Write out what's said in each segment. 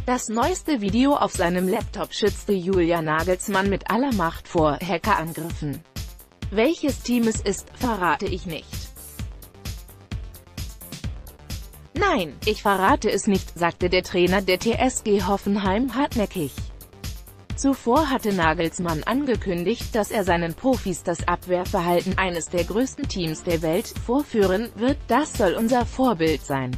Das neueste Video auf seinem Laptop schützte Julian Nagelsmann mit aller Macht vor Hackerangriffen. Welches Team es ist, verrate ich nicht. Nein, ich verrate es nicht, sagte der Trainer der TSG Hoffenheim hartnäckig. Zuvor hatte Nagelsmann angekündigt, dass er seinen Profis das Abwehrverhalten eines der größten Teams der Welt vorführen wird. Das soll unser Vorbild sein.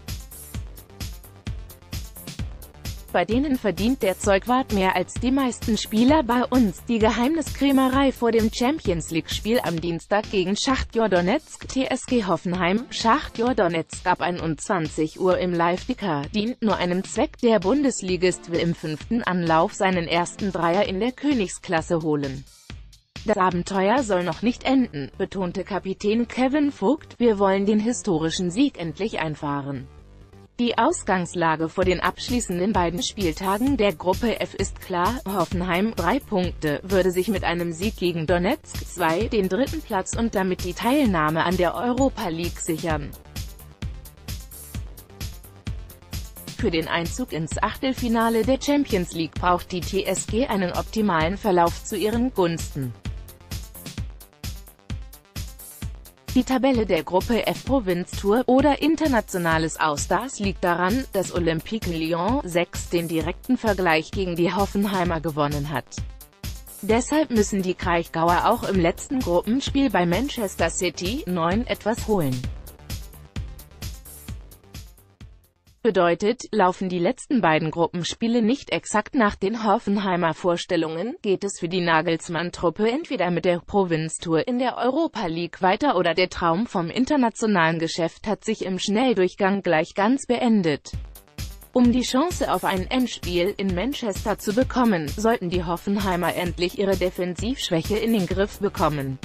Bei denen verdient der Zeugwart mehr als die meisten Spieler bei uns. Die Geheimniskrämerei vor dem Champions-League-Spiel am Dienstag gegen Schachtjor Donezk. TSG Hoffenheim, Schachtjor Donezk ab 21 Uhr im Live-Ticker, dient nur einem Zweck. Der Bundesligist will im 5. Anlauf seinen ersten Dreier in der Königsklasse holen. Das Abenteuer soll noch nicht enden, betonte Kapitän Kevin Vogt. Wir wollen den historischen Sieg endlich einfahren. Die Ausgangslage vor den abschließenden beiden Spieltagen der Gruppe F ist klar: Hoffenheim 3 Punkte, würde sich mit einem Sieg gegen Donezk 2 den 3. Platz und damit die Teilnahme an der Europa League sichern. Für den Einzug ins Achtelfinale der Champions League braucht die TSG einen optimalen Verlauf zu ihren Gunsten. Die Tabelle der Gruppe F Provinztour oder internationales Austars liegt daran, dass Olympique Lyon 6 den direkten Vergleich gegen die Hoffenheimer gewonnen hat. Deshalb müssen die Kraichgauer auch im letzten Gruppenspiel bei Manchester City 9 etwas holen. Bedeutet, laufen die letzten beiden Gruppenspiele nicht exakt nach den Hoffenheimer Vorstellungen, geht es für die Nagelsmann-Truppe entweder mit der Provinztour in der Europa League weiter oder der Traum vom internationalen Geschäft hat sich im Schnelldurchgang gleich ganz beendet. Um die Chance auf ein Endspiel in Manchester zu bekommen, sollten die Hoffenheimer endlich ihre Defensivschwäche in den Griff bekommen.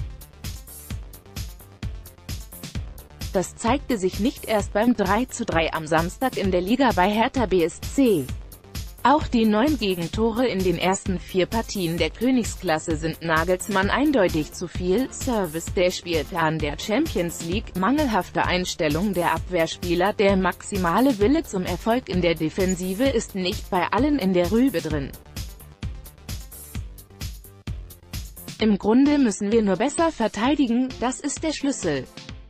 Das zeigte sich nicht erst beim 3:3 am Samstag in der Liga bei Hertha BSC. Auch die 9 Gegentore in den ersten 4 Partien der Königsklasse sind Nagelsmann eindeutig zu viel. Service der Spielplan der Champions League, mangelhafte Einstellung der Abwehrspieler, der maximale Wille zum Erfolg in der Defensive ist nicht bei allen in der Rübe drin. Im Grunde müssen wir nur besser verteidigen, das ist der Schlüssel.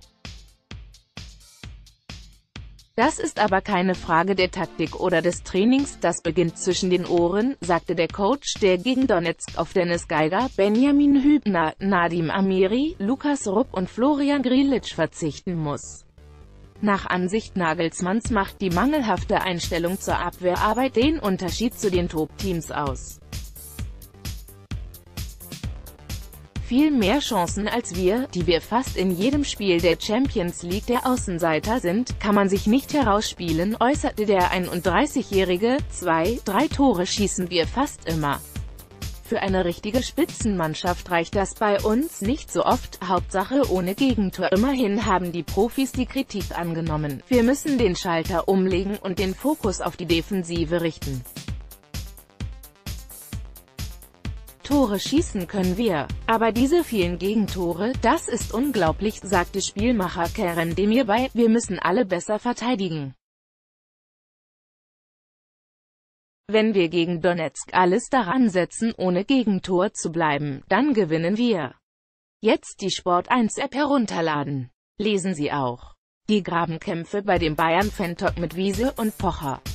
Das ist aber keine Frage der Taktik oder des Trainings, das beginnt zwischen den Ohren, sagte der Coach, der gegen Donezk auf Dennis Geiger, Benjamin Hübner, Nadim Amiri, Lukas Rupp und Florian Grillitsch verzichten muss. Nach Ansicht Nagelsmanns macht die mangelhafte Einstellung zur Abwehrarbeit den Unterschied zu den Top-Teams aus. Viel mehr Chancen als wir, die wir fast in jedem Spiel der Champions League der Außenseiter sind, kann man sich nicht herausspielen, äußerte der 31-Jährige. 2-3 Tore schießen wir fast immer. Für eine richtige Spitzenmannschaft reicht das bei uns nicht so oft, Hauptsache ohne Gegentor. Immerhin haben die Profis die Kritik angenommen. Wir müssen den Schalter umlegen und den Fokus auf die Defensive richten. Tore schießen können wir, aber diese vielen Gegentore, das ist unglaublich, sagte Spielmacher Kerem Demirbay. Wir müssen alle besser verteidigen. Wenn wir gegen Donezk alles daran setzen, ohne Gegentor zu bleiben, dann gewinnen wir. Jetzt die Sport1-App herunterladen. Lesen Sie auch: Die Grabenkämpfe bei dem Bayern-Fan-Talk mit Wiese und Pocher.